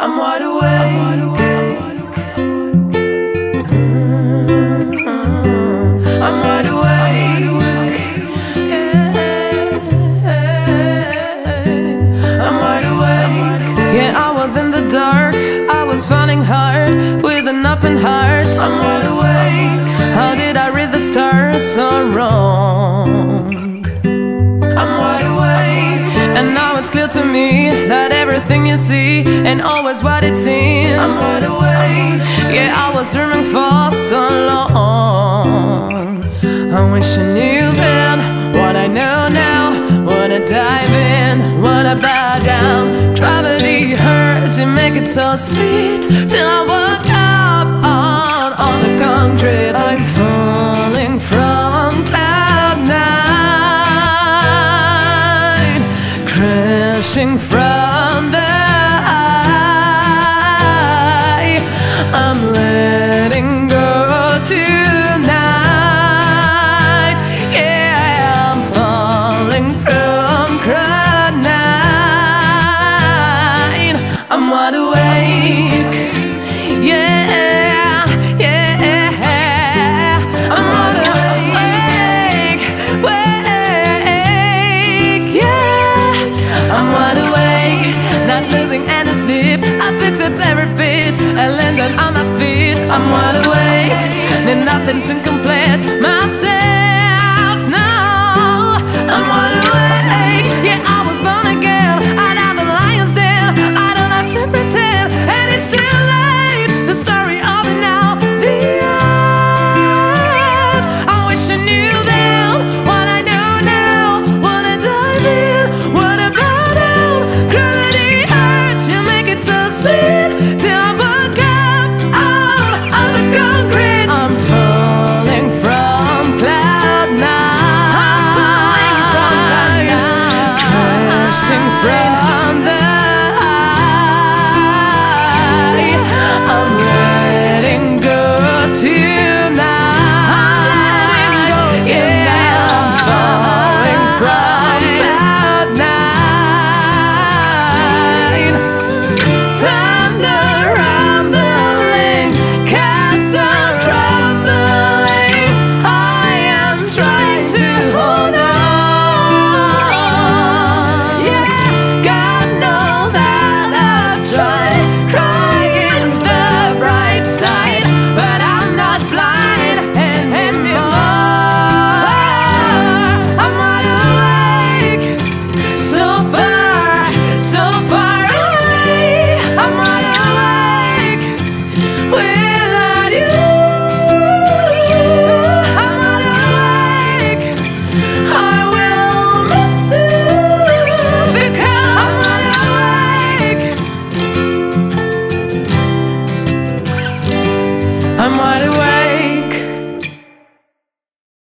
I'm wide awake. I'm wide awake. I'm wide awake. Yeah, I was in the dark, I was finding hard with an open heart. I'm wide awake. How did I read the stars so wrong? I'm wide awake. And now it's clear to me that everything you see ain't always what it seems. I'm wide awake. Yeah, I was dreaming for so long. I wish I knew then what I know now. Wanna dive in, wanna bow down. Gravity hurts, it make it so sweet. Till I woke up on the concrete. I'm falling from cloud nine, crashing from the high. I'm letting go tonight. Yeah, I'm falling from cloud nine. I'm wide awake. Yeah, yeah. I'm wide awake. Wake, yeah. I'm wide awake, not losing any sleep. I picked up every piece and landed on my feet. I'm wide awake, need nothing to